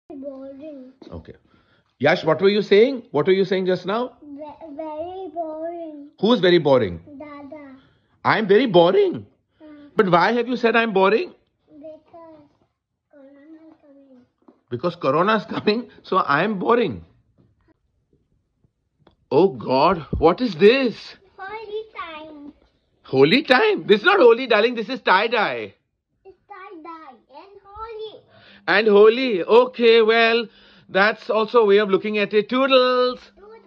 Boring. Okay. Yash, what were you saying? What were you saying just now? Very boring. Who's very boring? Dada. I'm very boring. But why have you said I'm boring? Because Corona is coming. Because Corona is coming, so I'm boring. Oh God, what is this? Holy time. Holy time? This is not holy, darling. This is tie-dye. It's tie-dye and holy. And holy. Okay, well, that's also a way of looking at it. Toodles.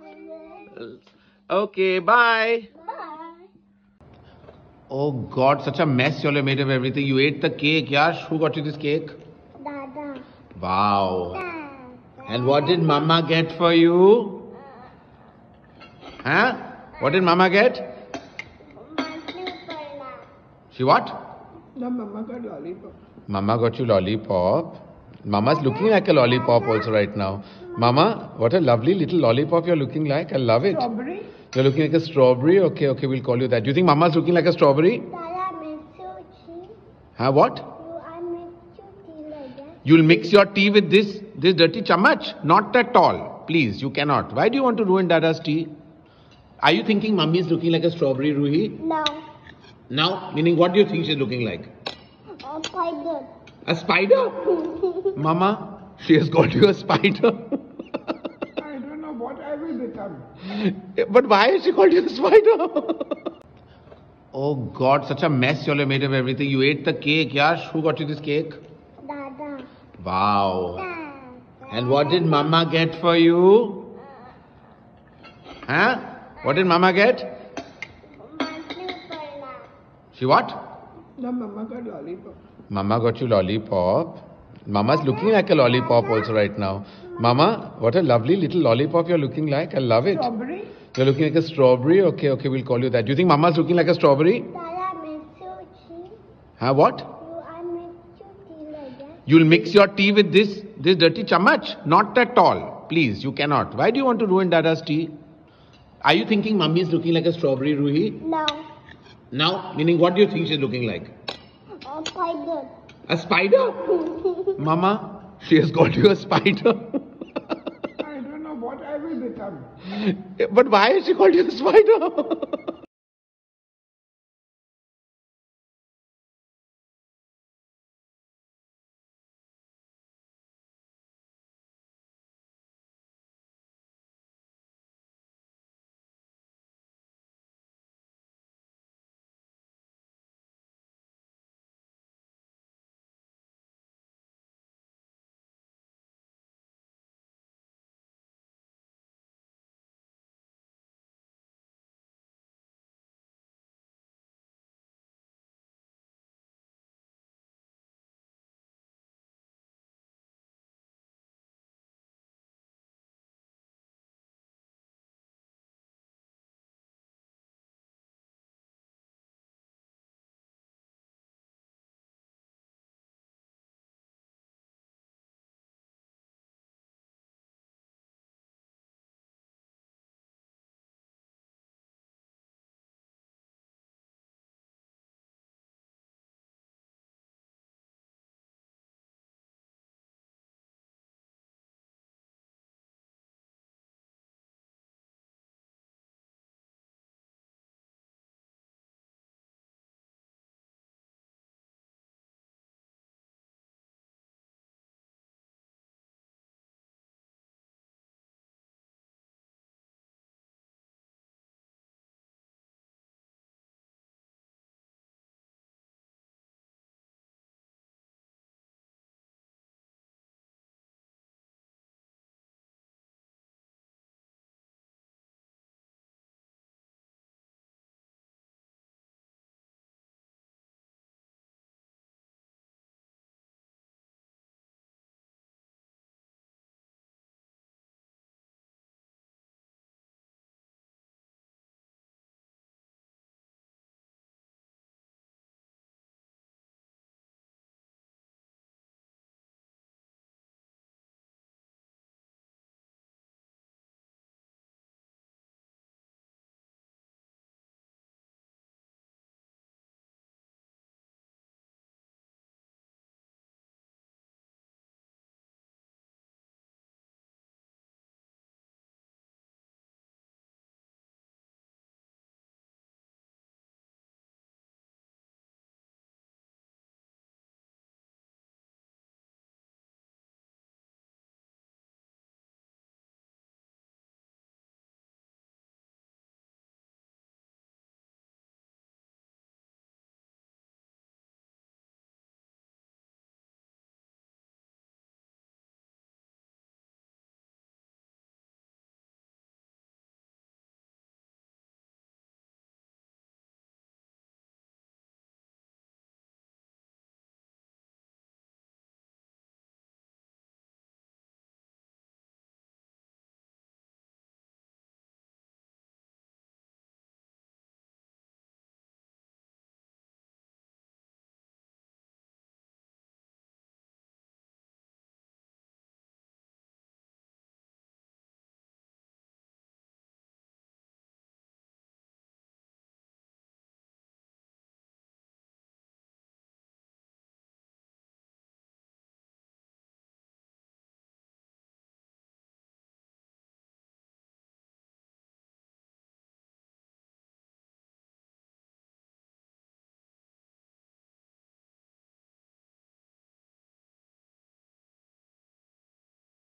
Okay, bye. Bye. Oh God, such a mess you all have made of everything. You ate the cake, Yash. Who got you this cake? Dada. Wow. And what did Mama get for you? Huh? What did Mama get? She what? No, Mama got lollipop. Mama got you lollipop. Mama's looking like a lollipop also right now. Mama, what a lovely little lollipop you're looking like. I love it. Strawberry? You're looking like a strawberry? Okay, okay, we'll call you that. Do you think Mama's looking like a strawberry? Dada makes you tea. Huh, what? I make you tea like that. You'll mix your tea with this dirty chamach? Not at all. Please, you cannot. Why do you want to ruin Dada's tea? Are you thinking Mummy is looking like a strawberry, Ruhi? No. Now? Meaning what do you think she's looking like? A spider. A spider? Mama, she has got you a spider. I don't know what I will become. But why has she called you a spider? Oh God, such a mess you all have made of everything. You ate the cake, Yash. Who got you this cake? Dada. Wow. And what did Mama get for you? Huh? What did Mama get? She what? No, Mama got lollipop. Mama got you lollipop. Mama's looking like a lollipop also right now. Mama, what a lovely little lollipop you're looking like. I love it. Strawberry? You're looking like a strawberry? Okay, okay, we'll call you that. Do you think Mama's looking like a strawberry? Dada makes you tea. Huh, what? I make you tea like that. You'll mix your tea with this dirty chamach? Not at all. Please, you cannot. Why do you want to ruin Dada's tea? Are you thinking Mummy is looking like a strawberry, Ruhi? No. Now? Meaning what do you think she's looking like? A spider. A spider? Mama, she has got you a spider. I don't know what I will become. But why has she called you a spider?